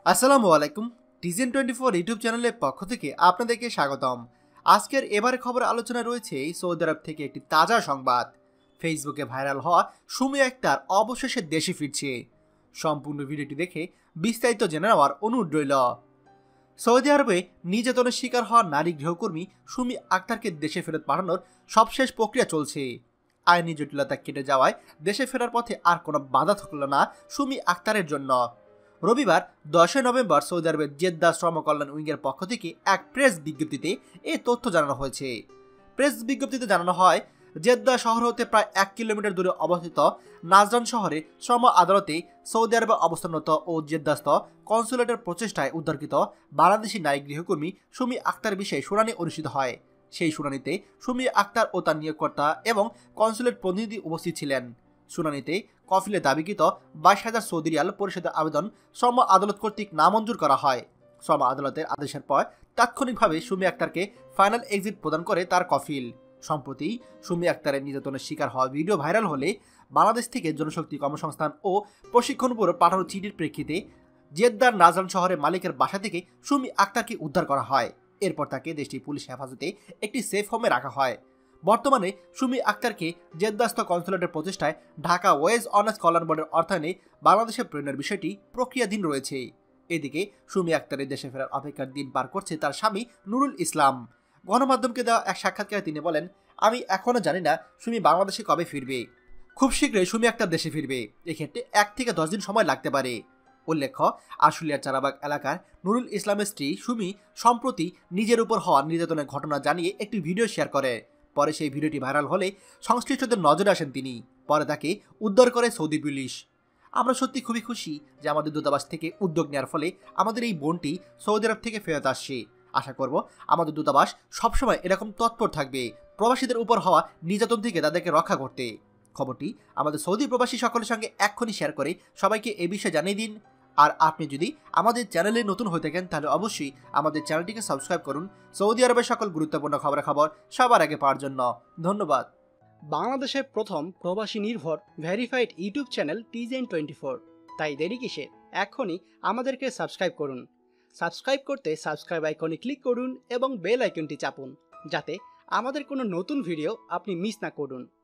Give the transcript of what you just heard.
আসসালামু আলাইকুম। টিজেন 24 ইউটিউব চ্যানেলের পক্ষ থেকে আপনাদেরকে স্বাগতম। আজকের এবারে খবর আলোচনা রয়েছে সৌদি আরব থেকে একটি তাজা সংবাদ। ফেসবুকে ভাইরাল হওয়া সুমি আক্তার অবশেষে দেশে ফিরছে। সম্পূর্ণ ভিডিওটি দেখে বিস্তারিত জেনে নেওয়ার অনুরোধ রইল। সৌদি আরবে নির্যাতনের শিকার হওয়া নারী গৃহকর্মী সুমি আক্তারকে দেশে ফেরত পাঠানোর সবশেষ প্রক্রিয়া চলছে। আইনি জটিলতা কেটে যাওয়ায় দেশে ফেরার পথে আর কোনো বাধা থাকল না সুমি আক্তারের জন্য। রবিবার 10 নভেম্বর সৌদি আরবের জেদ্দা শ্রম কল্যাণ উইংয়ের পক্ষ থেকে এক প্রেস বিজ্ঞপ্তিতে এই তথ্য জানানো হয়েছে। প্রেস বিজ্ঞপ্তিতে জানানো হয়, জেদ্দা শহর হতে প্রায় 1 কিলোমিটার দূরে অবস্থিত নাজরান শহরে শ্রম আদালতে সৌদি আরবে অবস্থানরত ও জেদ্দাস্থ কনসুলেটের প্রচেষ্টায় উদ্ধারকৃত বাংলাদেশি নারী গৃহকর্মী সুমি আক্তার বিষয়ে শুনানি অনুষ্ঠিত হয়। সেই শুনানিতে সুমি আক্তার ও তার নিয়োগকর্তা এবং কনসুলেট প্রতিনিধি উপস্থিত ছিলেন। শুনানিতে কফিলে দাবিকৃত 22,000 সৌদি রিয়াল পরিশোধের আবেদন শ্রম আদালত কর্তৃক নামঞ্জুর করা হয়। শ্রম আদালতের আদেশের পর তাৎক্ষণিকভাবে সুমি আক্তারকে ফাইনাল এক্সিট প্রদান করে তার কফিল। সম্প্রতি সুমি আক্তারের নির্যাতনের শিকার হওয়া ভিডিও ভাইরাল হলে বাংলাদেশ থেকে জনশক্তি কর্মসংস্থান ও প্রশিক্ষণ ব্যুরো পাঠানো চিঠির প্রেক্ষিতে জেদ্দার নাজরান শহরের মালিকের বাসা থেকে সুমি আক্তারকে উদ্ধার করা হয়। এরপর তাকে দেশটির পুলিশ হেফাজতে একটি সেফ হোমে রাখা হয়। বর্তমানে সুমি আক্তারকে জেদ্দাস্থ কনসুলেটের প্রচেষ্টায় ঢাকা ওয়েজ অনার্স কল্যাণ বোর্ডের অর্থায়নে বাংলাদেশে প্রেরণের বিষয়টি প্রক্রিয়াধীন রয়েছে। এদিকে সুমি আক্তারের দেশে ফেরার অপেক্ষার দিন পার করছে তার স্বামী নুরুল ইসলাম। গণমাধ্যমকে দেওয়া এক সাক্ষাৎকারে তিনি বলেন, আমি এখনও জানি না সুমি বাংলাদেশে কবে ফিরবে। খুব শীঘ্রই সুমি আক্তার দেশে ফিরবে। এক্ষেত্রে 1 থেকে 10 দিন সময় লাগতে পারে। উল্লেখ্য, আশুলিয়ার চারাবাগ এলাকার নুরুল ইসলামের স্ত্রী সুমি সম্প্রতি নিজের উপর হওয়া নির্যাতনের ঘটনা জানিয়ে একটি ভিডিও শেয়ার করে। পরে সেই ভিডিওটি ভাইরাল হলে সংশ্লিষ্টদের নজরে আসেন তিনি। পরে তাকে উদ্ধার করে সৌদি পুলিশ। আমরা সত্যি খুবই খুশি যে আমাদের দূতাবাস থেকে উদ্যোগ নেওয়ার ফলে আমাদের এই বোনটি সৌদি আরব থেকে ফেরত আসছে। আশা করব আমাদের দূতাবাস সবসময় এরকম তৎপর থাকবে প্রবাসীদের উপর হওয়া নির্যাতন থেকে তাদেরকে রক্ষা করতে। খবরটি আমাদের সৌদি প্রবাসী সকলের সঙ্গে এক্ষুনি শেয়ার করে সবাইকে এ বিষয়ে জানিয়ে দিন। আর আপনি যদি আমাদের চ্যানেলে নতুন হয়ে থাকেন তাহলে অবশ্যই আমাদের চ্যানেলটিকে সাবস্ক্রাইব করুন সৌদি আরবের সকল গুরুত্বপূর্ণ খবরাখবর সবার আগে পাওয়ার জন্য। ধন্যবাদ। বাংলাদেশের প্রথম প্রবাসী নির্ভর ভেরিফাইড ইউটিউব চ্যানেল TJN24। তাই দেরি কিসের, এখনই আমাদেরকে সাবস্ক্রাইব করুন। সাবস্ক্রাইব করতে সাবস্ক্রাইব আইকনে ক্লিক করুন এবং বেল আইকনটি চাপুন, যাতে আমাদের কোনো নতুন ভিডিও আপনি মিস না করুন।